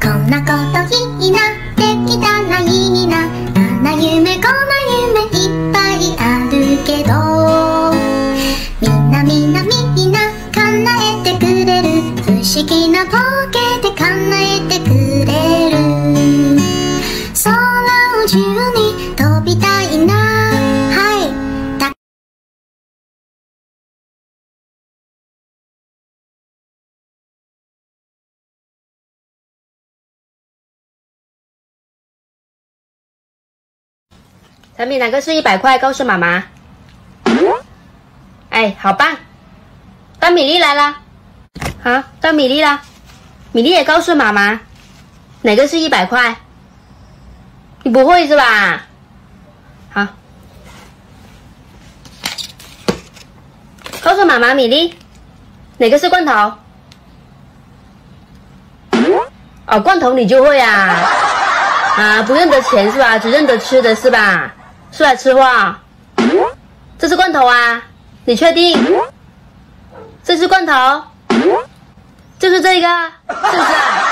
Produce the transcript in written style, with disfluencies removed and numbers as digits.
こんなこといいな、できたらいいな。あんな夢こんな夢いっぱいあるけど、みんな叶えてくれる。不思議なポケで叶えてくれる。空を自由に飛びたいな。はい。 产品哪个是100块？告诉妈妈。哎，好棒！当米粒来啦！好，当米粒啦！米粒也告诉妈妈，哪个是100块？你不会是吧？好，告诉妈妈，米粒，哪个是罐头？哦，罐头你就会啊？啊，不认得钱是吧？只认得吃的是吧？出来吃货，这是罐头啊？你确定？这是罐头？就是这个，是不是啊？